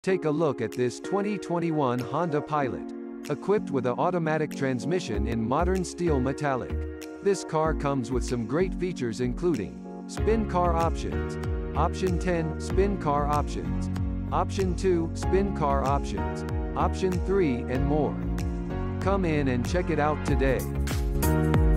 Take a look at this 2021 Honda Pilot. Equipped with an automatic transmission in modern steel metallic. This car comes with some great features including spin car options, option 10 spin car options, option 2 spin car options, option 3 and more. Come in and check it out today.